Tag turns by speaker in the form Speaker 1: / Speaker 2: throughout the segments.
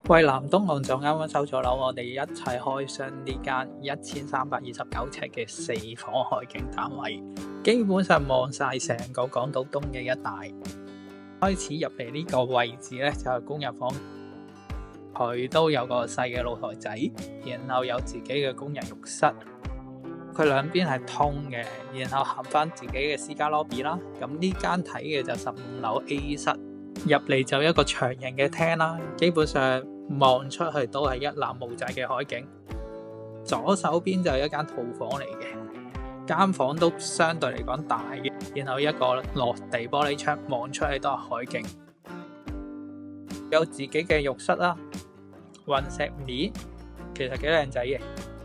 Speaker 1: 喂，南東岸就啱啱收咗樓，我哋一齊開箱呢間1329尺嘅4房海景單位，基本上望晒成個港島東嘅一帶。開始入嚟呢個位置呢，就係公入房，佢都有個細嘅露台仔，然後有自己嘅工人浴室，佢兩邊係通嘅，然後行翻自己嘅私家 lobby 啦。咁呢間睇嘅就15樓 A 室，入嚟就一個長形嘅廳啦，基本上望出去都係一覽無際嘅海景。左手邊就係一間套房嚟嘅，間房都相對嚟講大嘅，然後一個落地玻璃窗望出去都係海景，有自己嘅浴室啦，雲石面其實幾靚仔嘅。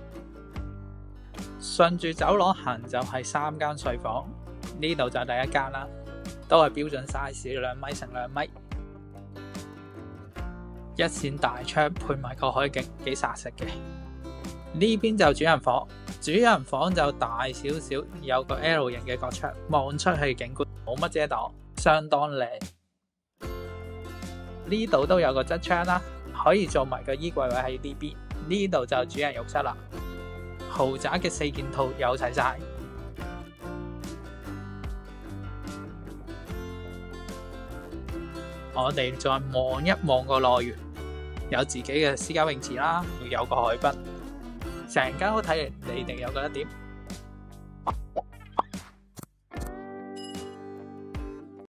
Speaker 1: 順住走廊行就係3間睡房，呢度就係第一間啦，都係標準 size 2米乘2米，一扇大窗配埋個海景，幾煞食嘅。呢邊就主人房，主人房就大少少，有個 L 型嘅角窗，望出去景觀冇乜遮擋，相當靚。呢度都有個側窗啦，可以做埋個衣櫃位喺呢邊。呢度就主人浴室啦，豪宅嘅4件套有齊晒。我哋再望一望個內園，有自己嘅私家泳池啦，有個海濱。成間屋睇嚟，你哋又覺得點？